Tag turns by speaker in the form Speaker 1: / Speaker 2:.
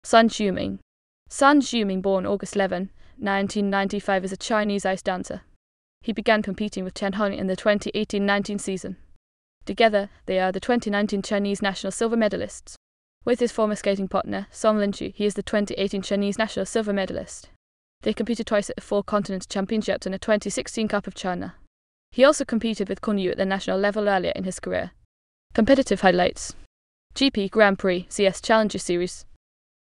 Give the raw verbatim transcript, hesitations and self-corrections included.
Speaker 1: Sun Zhuoming. Sun Zhuoming, born August eleventh, nineteen ninety-five, is a Chinese ice dancer. He began competing with Chen Hong in the twenty eighteen nineteen season. Together, they are the twenty nineteen Chinese national silver medalists. With his former skating partner, Linshu, he is the twenty eighteen Chinese national silver medalist. They competed twice at the Four Continents Championships and the twenty sixteen Cup of China. He also competed with Cong Yue at the national level earlier in his career. Competitive highlights: G P Grand Prix C S Challenger Series,